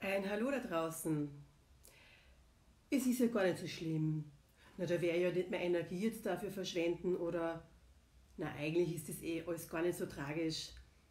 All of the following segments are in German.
Ein Hallo da draußen. Es ist ja gar nicht so schlimm. Na, da wäre ja nicht mehr Energie jetzt dafür verschwenden oder, na, eigentlich ist das eh alles gar nicht so tragisch.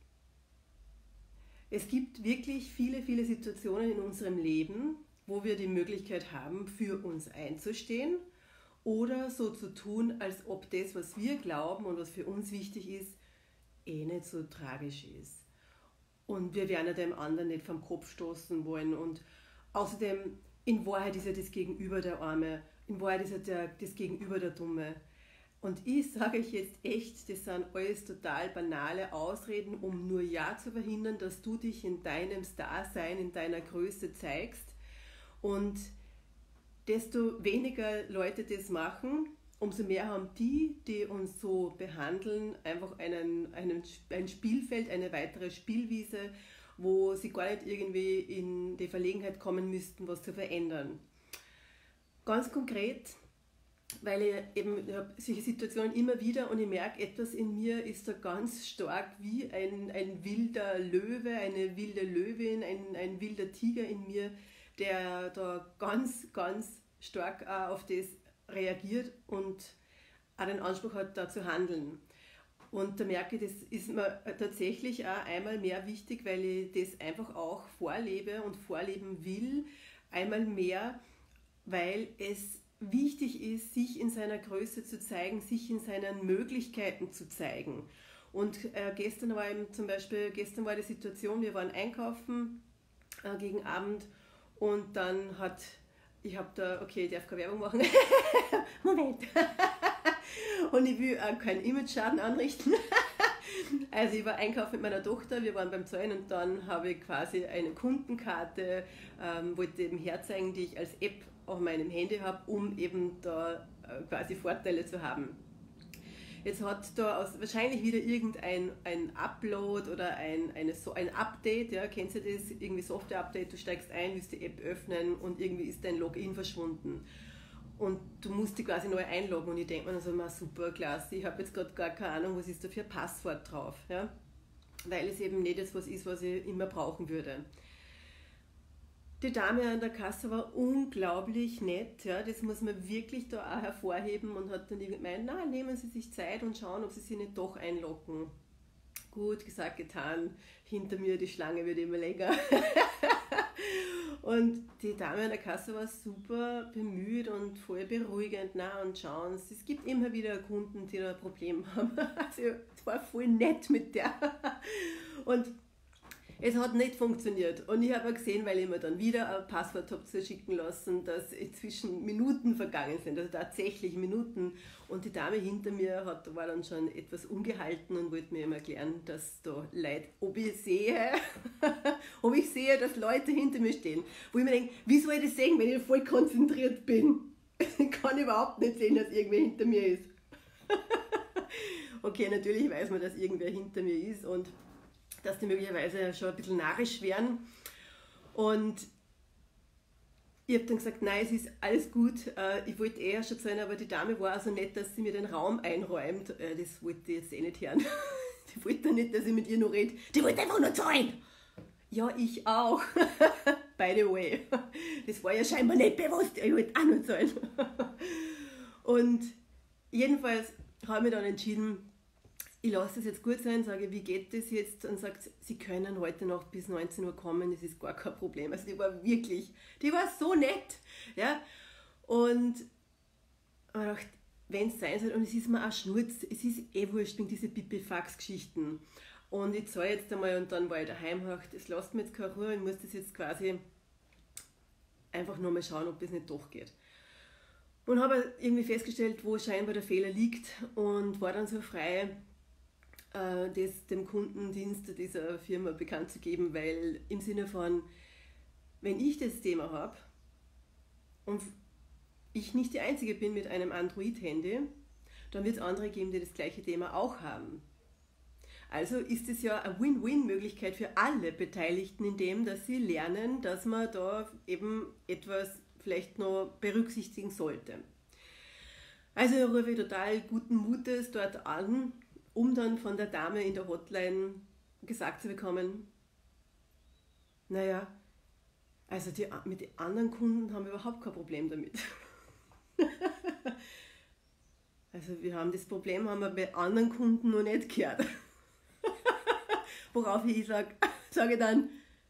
Es gibt wirklich viele, viele Situationen in unserem Leben, wo wir die Möglichkeit haben, für uns einzustehen oder so zu tun, als ob das, was wir glauben und was für uns wichtig ist, eh nicht so tragisch ist. Und wir werden ja dem anderen nicht vom Kopf stoßen wollen. Und außerdem, in Wahrheit ist ja das Gegenüber der Arme, in Wahrheit ist ja das Gegenüber der Dumme. Und ich sage euch jetzt echt, das sind alles total banale Ausreden, um nur ja zu verhindern, dass du dich in deinem Starsein, in deiner Größe zeigst. Und desto weniger Leute das machen, umso mehr haben die, die uns so behandeln, einfach ein Spielfeld, eine weitere Spielwiese, wo sie gar nicht irgendwie in die Verlegenheit kommen müssten, was zu verändern. Ganz konkret, weil ich habe solche Situationen immer wieder und ich merke, etwas in mir ist da ganz stark wie ein wilder Löwe, eine wilde Löwin, ein wilder Tiger in mir, der da ganz, ganz stark auf das reagiert und auch den Anspruch hat, da zu handeln. Und da merke ich, das ist mir tatsächlich auch einmal mehr wichtig, weil ich das einfach auch vorlebe und vorleben will. Einmal mehr, weil es wichtig ist, sich in seiner Größe zu zeigen, sich in seinen Möglichkeiten zu zeigen. Und gestern war eben zum Beispiel, gestern war die Situation, wir waren einkaufen gegen Abend und dann hat, ich habe da, okay, ich darf keine Werbung machen, Moment, und ich will auch keinen Image-Schaden anrichten. Also ich war einkaufen mit meiner Tochter, wir waren beim Zahlen und dann habe ich quasi eine Kundenkarte, wollte eben herzeigen, die ich als App auf meinem Handy habe, um eben da quasi Vorteile zu haben. Jetzt hat da wahrscheinlich wieder irgendein ein Upload oder ein Update, ja, kennst du das? Irgendwie Software-Update, du steigst ein, willst die App öffnen und irgendwie ist dein Login verschwunden. Und du musst dich quasi neu einloggen und ich denke mir dann so, super, klasse, ich habe jetzt gerade gar keine Ahnung, was ist da für ein Passwort drauf, ja? Weil es eben nicht das was ist, was ich immer brauchen würde. Die Dame an der Kasse war unglaublich nett, ja, das muss man wirklich da auch hervorheben und hat dann gemeint, na, nehmen Sie sich Zeit und schauen, ob Sie sich nicht doch einloggen. Gut, gesagt, getan, hinter mir die Schlange wird immer länger. Und die Dame an der Kasse war super bemüht und voll beruhigend. Na, und schauen Sie, es gibt immer wieder Kunden, die da ein Problem haben. Also, es war voll nett mit der. Und es hat nicht funktioniert. Und ich habe gesehen, weil ich mir dann wieder ein Passwort habe zuschicken lassen, dass inzwischen Minuten vergangen sind, also tatsächlich Minuten. Und die Dame hinter mir war dann schon etwas ungehalten und wollte mir eben erklären, dass da Leute, ob ich sehe, dass Leute hinter mir stehen. Wo ich mir denke, wie soll ich das sehen, wenn ich voll konzentriert bin? Ich kann überhaupt nicht sehen, dass irgendwer hinter mir ist. Okay, natürlich weiß man, dass irgendwer hinter mir ist und dass die möglicherweise schon ein bisschen narrisch wären. Und ich habe dann gesagt, nein, es ist alles gut, ich wollte eher schon sein, aber die Dame war also nett, dass sie mir den Raum einräumt. Das wollte ich jetzt eh nicht hören. Die wollte nicht, dass ich mit ihr noch rede. Die wollte einfach nur zahlen. Ja, ich auch. By the way. Das war ja scheinbar nicht bewusst. Ich wollte auch nur zahlen. Und jedenfalls habe ich dann entschieden, ich lasse es jetzt gut sein, sage, wie geht das jetzt? Und sagt, Sie können heute noch bis 19 Uhr kommen, das ist gar kein Problem. Also die war so nett. Ja? Und ich dachte, wenn es sein soll, und es ist mir auch Schnurz, es ist eh wurscht wegen diese Pipifax-Geschichten. Und ich zahle jetzt einmal und dann war ich daheim und dachte, es lasst mir jetzt keine Ruhe, ich muss das jetzt quasi einfach nur mal schauen, ob das nicht doch geht. Und habe irgendwie festgestellt, wo scheinbar der Fehler liegt und war dann so frei, das dem Kundendienst dieser Firma bekannt zu geben, weil im Sinne von, wenn ich das Thema habe und ich nicht die Einzige bin mit einem Android-Handy, dann wird es andere geben, die das gleiche Thema auch haben. Also ist es ja eine Win-Win-Möglichkeit für alle Beteiligten, indem dass sie lernen, dass man da eben etwas vielleicht noch berücksichtigen sollte. Also rufe ich total guten Mutes dort an, um dann von der Dame in der Hotline gesagt zu bekommen, naja, Also mit den anderen Kunden haben wir überhaupt kein Problem damit. Also wir haben das Problem, haben wir bei anderen Kunden noch nicht gehört. Worauf ich sage dann,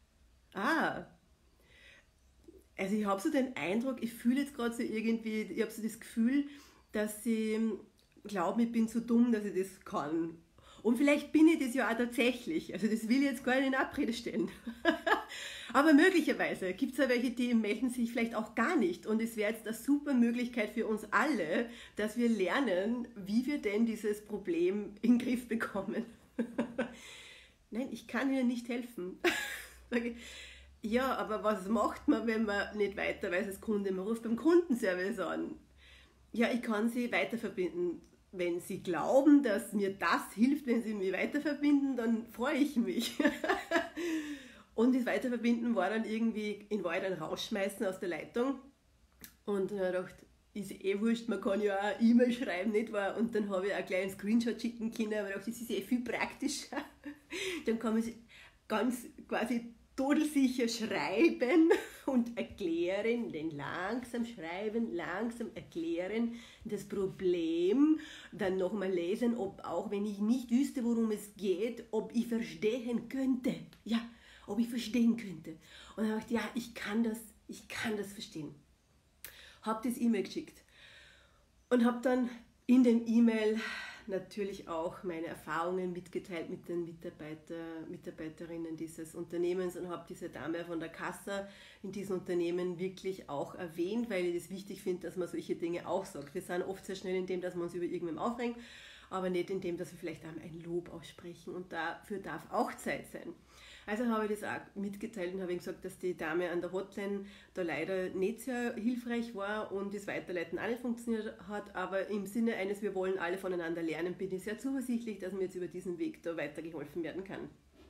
also ich habe so den Eindruck, ich fühle jetzt gerade so irgendwie, ich habe so das Gefühl, dass sie glauben, ich bin zu dumm, dass ich das kann. Und vielleicht bin ich das ja auch tatsächlich. Also das will ich jetzt gar nicht in Abrede stellen. Aber möglicherweise gibt es ja welche, die melden sich vielleicht auch gar nicht. Und es wäre jetzt eine super Möglichkeit für uns alle, dass wir lernen, wie wir denn dieses Problem in den Griff bekommen. Nein, ich kann Ihnen nicht helfen. Ja, aber was macht man, wenn man nicht weiter weiß als Kunde? Man ruft beim Kundenservice an. Ja, ich kann Sie weiterverbinden. Wenn Sie glauben, dass mir das hilft, wenn Sie mich weiterverbinden, dann freue ich mich. Und das Weiterverbinden war dann irgendwie in Wahrheit ein Rausschmeißen aus der Leitung. Und dann habe ich gedacht, ist eh wurscht, man kann ja auch E-Mail schreiben, nicht wahr? Und dann habe ich auch gleich einen Screenshot schicken können, aber ich dachte, das ist eh viel praktischer. Dann kann man ganz quasi todelsicher schreiben und erklären, denn langsam schreiben, langsam erklären, das Problem, dann nochmal lesen, ob auch wenn ich nicht wüsste, worum es geht, ob ich verstehen könnte. Ja, ob ich verstehen könnte. Und dann habe ich gedacht, ja, ich kann das verstehen. Habe das E-Mail geschickt und habe dann in dem E-Mail natürlich auch meine Erfahrungen mitgeteilt mit den Mitarbeiterinnen dieses Unternehmens und habe diese Dame von der Kasse in diesem Unternehmen wirklich auch erwähnt, weil ich das wichtig finde, dass man solche Dinge auch sagt. Wir sind oft sehr schnell in dem, dass wir uns über irgendwem aufregen, aber nicht in dem, dass wir vielleicht ein Lob aussprechen, und dafür darf auch Zeit sein. Also habe ich das auch mitgeteilt und habe gesagt, dass die Dame an der Hotline da leider nicht sehr hilfreich war und das Weiterleiten auch nicht funktioniert hat, aber im Sinne eines, wir wollen alle voneinander lernen, bin ich sehr zuversichtlich, dass mir jetzt über diesen Weg da weitergeholfen werden kann.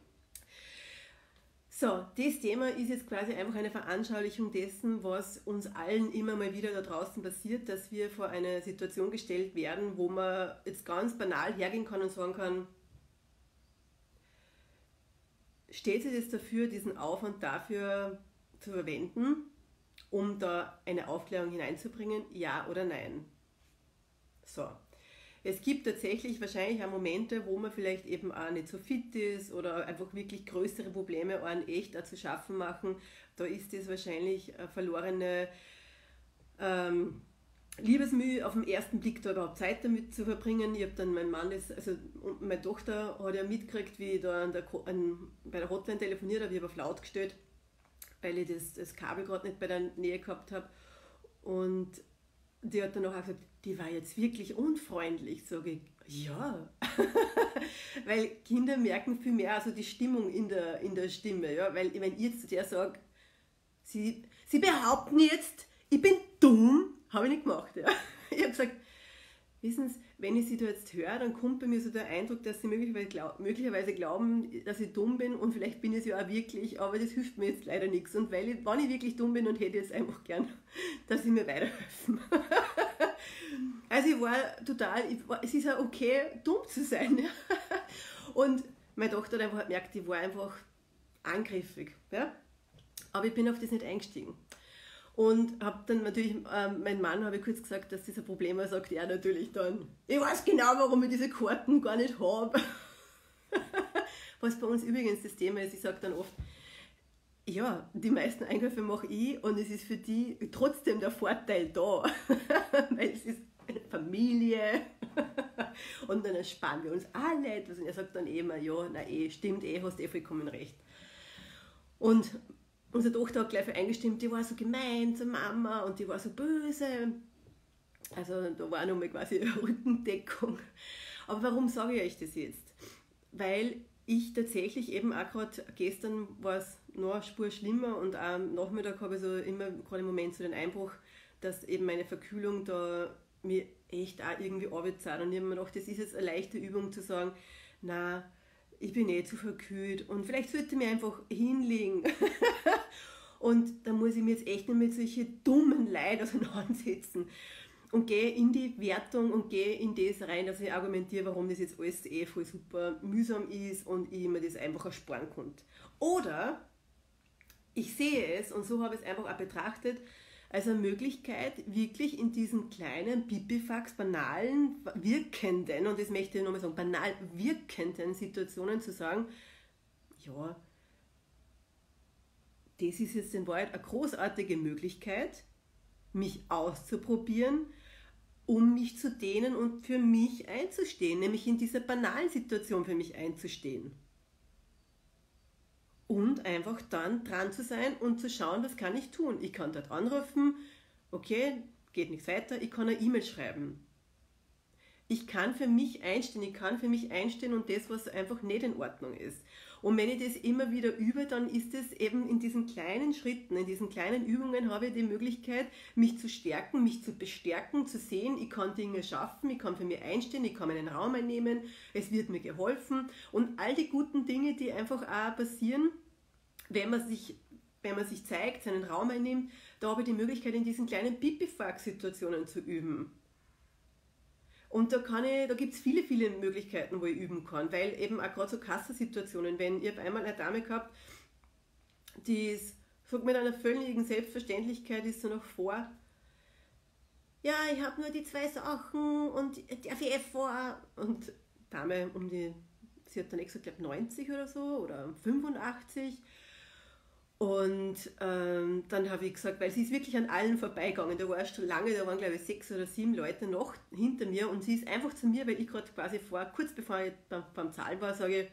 So, das Thema ist jetzt quasi einfach eine Veranschaulichung dessen, was uns allen immer mal wieder da draußen passiert, dass wir vor eine Situation gestellt werden, wo man jetzt ganz banal hergehen kann und sagen kann, steht sich das dafür, diesen Aufwand dafür zu verwenden, um da eine Aufklärung hineinzubringen, ja oder nein? So, es gibt tatsächlich wahrscheinlich auch Momente, wo man vielleicht eben auch nicht so fit ist oder einfach wirklich größere Probleme einen echt auch zu schaffen machen. Da ist das wahrscheinlich verlorene Liebesmühe auf den ersten Blick, da überhaupt Zeit damit zu verbringen. Ich habe dann meinen Mann, und meine Tochter hat ja mitgekriegt, wie ich da bei der Hotline telefoniert habe. Ich habe auf laut gestellt, weil ich das Kabel gerade nicht bei der Nähe gehabt habe. Und die hat dann auch gesagt, die war jetzt wirklich unfreundlich. Sage ich, ja. Weil Kinder merken viel mehr, also die Stimmung in der Stimme. Ja? Weil wenn ich jetzt zu der sage, sie behaupten jetzt, ich bin dumm, habe ich nicht gemacht. Ja. Ich habe gesagt, wissen Sie, wenn ich Sie da jetzt höre, dann kommt bei mir so der Eindruck, dass Sie möglicherweise glauben, dass ich dumm bin, und vielleicht bin ich es ja auch wirklich, aber das hilft mir jetzt leider nichts. Und wenn ich wirklich dumm bin, und hätte ich jetzt einfach gern, dass Sie mir weiterhelfen. Also ich war es ist ja okay, dumm zu sein. Ja. Und meine Tochter hat einfach gemerkt, ich war einfach angriffig. Ja. Aber ich bin auf das nicht eingestiegen. Und habe dann natürlich, mein Mann habe ich kurz gesagt, dass das ein Problem war, sagt er natürlich dann, ich weiß genau, warum ich diese Karten gar nicht habe. Was bei uns übrigens das Thema ist, ich sage dann oft, ja, die meisten Einkäufe mache ich und es ist für die trotzdem der Vorteil da, weil es ist eine Familie und dann ersparen wir uns alle etwas, und er sagt dann immer, ja, stimmt, hast vollkommen recht. Und unsere Tochter hat gleich eingestimmt, die war so gemein zur Mama und die war so böse. Also da war nochmal quasi eine Rückendeckung. Aber warum sage ich euch das jetzt? Weil ich tatsächlich eben auch gerade, gestern war es noch eine Spur schlimmer, und am Nachmittag habe ich so immer gerade im Moment so den Einbruch, dass eben meine Verkühlung da mir echt auch irgendwie runterzahlt. Und ich habe mir gedacht, das ist jetzt eine leichte Übung zu sagen, na, ich bin zu verkühlt und vielleicht sollte ich mir einfach hinlegen. Und da muss ich mir jetzt echt nicht mit solchen dummen Leuten auseinandersetzen. Und gehe in die Wertung und gehe in das rein, dass ich argumentiere, warum das jetzt alles voll super mühsam ist und ich mir das einfach ersparen konnte. Oder ich sehe es, und so habe ich es einfach auch betrachtet, als eine Möglichkeit, wirklich in diesen kleinen, pipifax, banalen, wirkenden, und das möchte ich nochmal sagen, banal wirkenden Situationen zu sagen, ja, das ist jetzt in Wahrheit eine großartige Möglichkeit, mich auszuprobieren, um mich zu dehnen und für mich einzustehen, nämlich in dieser banalen Situation für mich einzustehen. Und einfach dann dran zu sein und zu schauen, was kann ich tun. Ich kann dort anrufen, okay, geht nichts weiter, ich kann eine E-Mail schreiben. Ich kann für mich einstehen und das, was einfach nicht in Ordnung ist. Und wenn ich das immer wieder übe, dann ist es eben in diesen kleinen Schritten, in diesen kleinen Übungen habe ich die Möglichkeit, mich zu stärken, mich zu bestärken, zu sehen, ich kann Dinge schaffen, ich kann für mich einstehen, ich kann meinen Raum einnehmen, es wird mir geholfen und all die guten Dinge, die einfach auch passieren, wenn man sich zeigt, seinen Raum einnimmt, da habe ich die Möglichkeit, in diesen kleinen Pipifax-Situationen zu üben. Und da gibt es viele, viele Möglichkeiten, wo ich üben kann, weil eben auch gerade so Kassensituationen, wenn ich habe einmal eine Dame gehabt, die sagt mit einer völligen Selbstverständlichkeit, ist so noch vor, ja, ich habe nur die 2 Sachen und darf ich vor? Und Dame sie hat dann gesagt, ich glaube 90 oder so oder 85. Und dann habe ich gesagt, weil sie ist wirklich an allen vorbeigegangen, da war schon lange, da waren glaube ich 6 oder 7 Leute noch hinter mir und sie ist einfach zu mir, weil ich gerade quasi kurz bevor ich beim Zahlen war, sage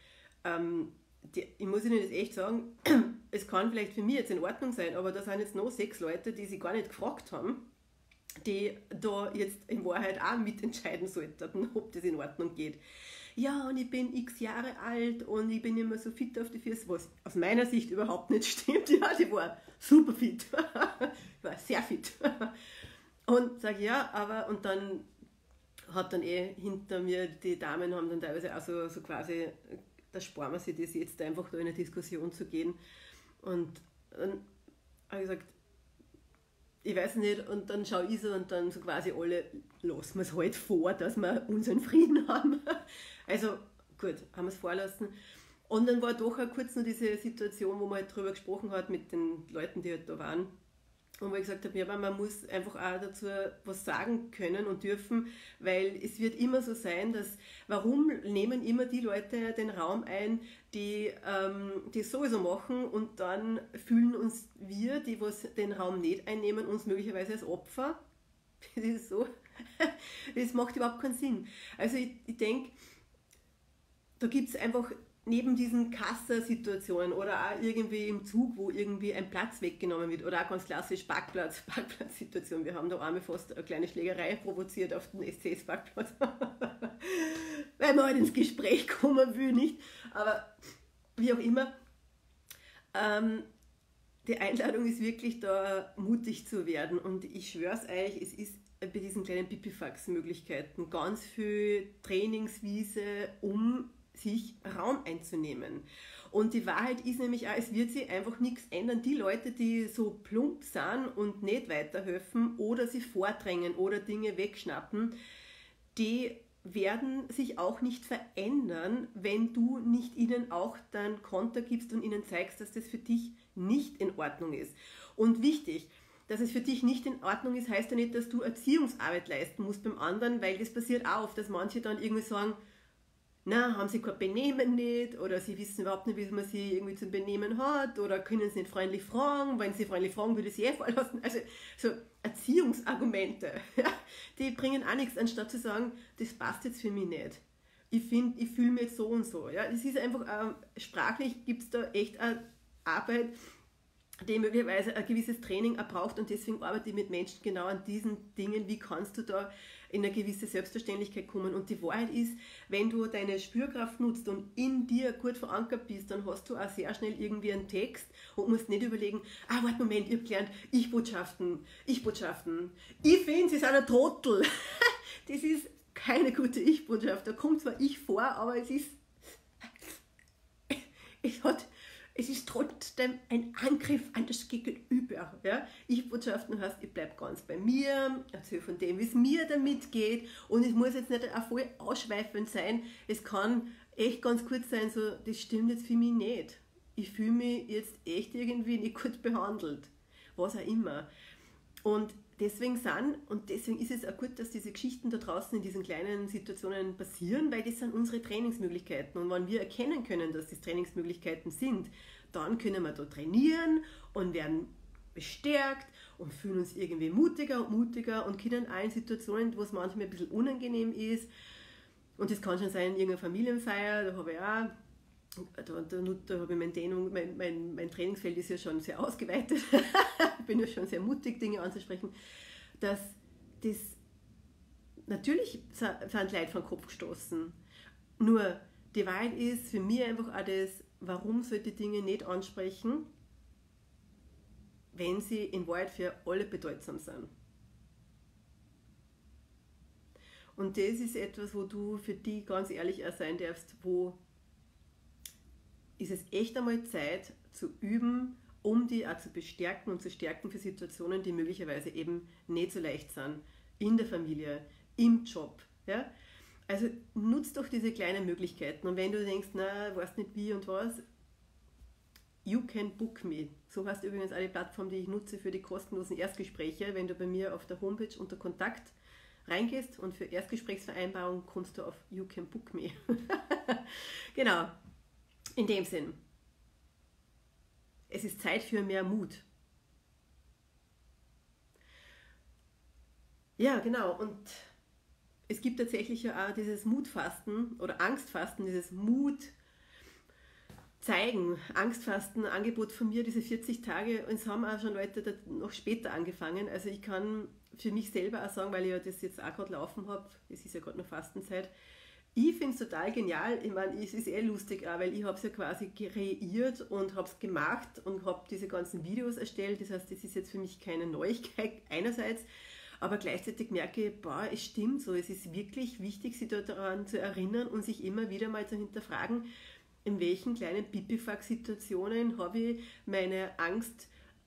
ich muss Ihnen das echt sagen, es kann vielleicht für mich jetzt in Ordnung sein, aber da sind jetzt noch 6 Leute, die sich gar nicht gefragt haben, die da jetzt in Wahrheit auch mitentscheiden sollten, ob das in Ordnung geht. Ja, und ich bin x Jahre alt und ich bin immer so fit auf die Füße, was aus meiner Sicht überhaupt nicht stimmt. Ja, die war super fit, ich war sehr fit. Und sage ja, aber, und dann hat dann hinter mir, die Damen haben dann teilweise auch so quasi, da sparen wir sich das jetzt einfach da in eine Diskussion zu gehen. Und dann habe ich gesagt, ich weiß nicht, und dann schaue ich so und dann so quasi alle, lassen wir es halt vor, dass wir unseren Frieden haben. Also gut, haben wir es vorlassen. Und dann war doch auch kurz noch diese Situation, wo man halt drüber gesprochen hat mit den Leuten, die halt da waren. Und wo ich gesagt habe, ja, aber man muss einfach auch dazu was sagen können und dürfen, weil es wird immer so sein, dass, warum nehmen immer die Leute den Raum ein, die es sowieso machen und dann fühlen uns wir, die was den Raum nicht einnehmen, uns möglicherweise als Opfer. Das ist so, das macht überhaupt keinen Sinn. Also ich denke, da gibt es einfach neben diesen Kassensituationen oder auch irgendwie im Zug, wo irgendwie ein Platz weggenommen wird oder auch ganz klassisch Parkplatzsituation. Wir haben da einmal fast eine kleine Schlägerei provoziert auf den SCS-Parkplatz, weil man halt ins Gespräch kommen will, nicht? Aber wie auch immer, die Einladung ist wirklich da, mutig zu werden und ich schwöre es euch, es ist bei diesen kleinen Pipifax-Möglichkeiten ganz viel Trainingswiese, um sich Raum einzunehmen. Und die Wahrheit ist nämlich auch, es wird sich einfach nichts ändern. Die Leute, die so plump sind und nicht weiterhelfen oder sich vordrängen oder Dinge wegschnappen, die werden sich auch nicht verändern, wenn du nicht ihnen auch dein Konter gibst und ihnen zeigst, dass das für dich nicht in Ordnung ist. Und wichtig, dass es für dich nicht in Ordnung ist, heißt ja nicht, dass du Erziehungsarbeit leisten musst beim anderen, weil das passiert auch oft, dass manche dann irgendwie sagen, na, haben sie kein Benehmen nicht oder sie wissen überhaupt nicht, wie man sie irgendwie zum Benehmen hat oder können sie nicht freundlich fragen, wenn sie freundlich fragen, würde sie vorlassen. Also so Erziehungsargumente, ja, die bringen auch nichts, anstatt zu sagen, das passt jetzt für mich nicht. Ich fühle mich jetzt so und so. Ja. Das ist einfach, sprachlich gibt es da echt eine Arbeit, die möglicherweise ein gewisses Training auch braucht und deswegen arbeite ich mit Menschen genau an diesen Dingen, wie kannst du da in eine gewisse Selbstverständlichkeit kommen. Und die Wahrheit ist, wenn du deine Spürkraft nutzt und in dir gut verankert bist, dann hast du auch sehr schnell irgendwie einen Text und musst nicht überlegen, warte, Moment, ich habe gelernt, Ich-Botschaften. Ich finde, sie sind ein Trottel. Das ist keine gute Ich-Botschaft. Da kommt zwar ich vor, aber es ist trotzdem ein Angriff an das Gegenüber. Ja? Ich-Botschaften heißt, ich bleibe ganz bei mir, erzähle von dem, wie es mir damit geht und es muss jetzt nicht auch voll ausschweifend sein, es kann echt ganz kurz sein, so, das stimmt jetzt für mich nicht. ich fühle mich jetzt echt irgendwie nicht gut behandelt. Was auch immer. Und deswegen ist es auch gut, dass diese Geschichten da draußen in diesen kleinen Situationen passieren, weil das sind unsere Trainingsmöglichkeiten. Und wenn wir erkennen können, dass das Trainingsmöglichkeiten sind, dann können wir da trainieren und werden bestärkt und fühlen uns irgendwie mutiger und können auch in Situationen, wo es manchmal ein bisschen unangenehm ist, und das kann schon sein, in irgendeiner Familienfeier, da habe ich auch, da habe ich mein Trainingsfeld ist ja schon sehr ausgeweitet, ich bin ja schon sehr mutig, Dinge anzusprechen, dass das natürlich sind Leute vom Kopf gestoßen. Nur die Wahrheit ist für mich einfach auch das, warum solche Dinge nicht ansprechen, wenn sie in Wahrheit für alle bedeutsam sind. Und das ist etwas, wo du für dich ganz ehrlich auch sein darfst, wo ist es echt einmal Zeit zu üben, um die auch zu bestärken und zu stärken für Situationen, die möglicherweise eben nicht so leicht sind. In der Familie, im Job. Ja? Also nutzt doch diese kleinen Möglichkeiten. Und wenn du denkst, na, weißt nicht wie und was, You Can Book Me. So heißt übrigens auch die Plattform, die ich nutze für die kostenlosen Erstgespräche. Wenn du bei mir auf der Homepage unter Kontakt reingehst und für Erstgesprächsvereinbarung kommst du auf You Can Book Me. Genau, in dem Sinn. Es ist Zeit für mehr Mut. Ja, genau. Und es gibt tatsächlich ja auch dieses Mutfasten oder Angstfasten, dieses Mut zeigen, Angstfasten, Angebot von mir, diese 40 Tage, und es haben auch schon Leute noch später angefangen. Also ich kann für mich selber auch sagen, weil ich ja das jetzt auch gerade laufen habe, es ist ja gerade noch Fastenzeit, ich finde es total genial. Ich meine, es ist lustig auch, weil ich habe es ja quasi kreiert und habe es gemacht und habe diese ganzen Videos erstellt. Das heißt, das ist jetzt für mich keine Neuigkeit einerseits, aber gleichzeitig merke ich, boah, es stimmt so. Es ist wirklich wichtig, sich daran zu erinnern und sich immer wieder mal zu hinterfragen, in welchen kleinen Pipifax-Situationen habe ich meine Angst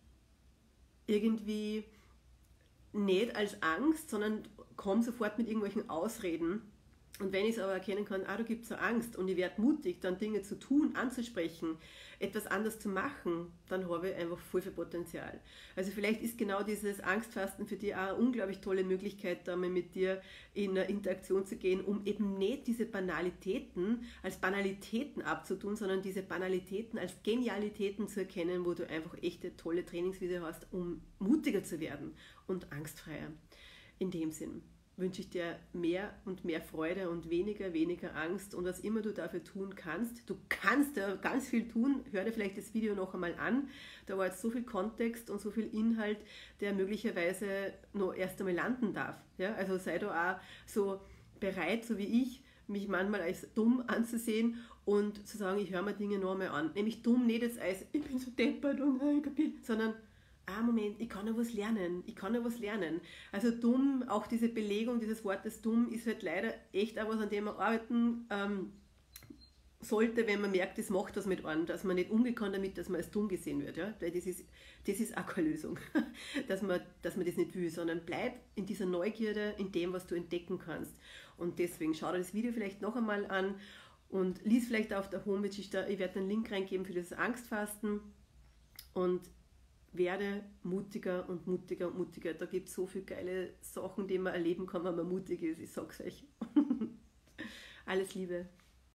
irgendwie nicht als Angst, sondern komme sofort mit irgendwelchen Ausreden. Und wenn ich es aber erkennen kann, da gibt es so Angst und ich werde mutig, dann Dinge zu tun, anzusprechen, etwas anders zu machen, dann habe ich einfach voll viel Potenzial. Also vielleicht ist genau dieses Angstfasten für dich auch eine unglaublich tolle Möglichkeit, da mal mit dir in eine Interaktion zu gehen, um eben nicht diese Banalitäten als Banalitäten abzutun, sondern diese Banalitäten als Genialitäten zu erkennen, wo du einfach echte tolle Trainingsvideo hast, um mutiger zu werden und angstfreier. In dem Sinn wünsche ich dir mehr und mehr Freude und weniger Angst, und was immer du dafür tun kannst. Du kannst ja ganz viel tun. Hör dir vielleicht das Video noch einmal an. Da war jetzt so viel Kontext und so viel Inhalt, der möglicherweise noch erst einmal landen darf. Ja? Also sei da auch so bereit, so wie ich, mich manchmal als dumm anzusehen und zu sagen, ich höre mir Dinge noch einmal an. Nämlich dumm nicht jetzt als, ich bin so deppert und ich kapiert, sondern Moment, ich kann ja was lernen. Also dumm, auch diese Belegung dieses Wortes dumm, ist halt leider echt auch was, an dem man arbeiten sollte, wenn man merkt, das macht was mit einem, dass man nicht umgehen kann damit, dass man als dumm gesehen wird. Ja? Weil das ist auch keine Lösung, dass man das nicht will, sondern bleib in dieser Neugierde, in dem, was du entdecken kannst. Und deswegen schau dir das Video vielleicht noch einmal an und lies vielleicht auf der Homepage, ich werde einen Link reingeben für das Angstfasten, und werde mutiger. Da gibt es so viele geile Sachen, die man erleben kann, wenn man mutig ist. Ich sag's euch. Alles Liebe.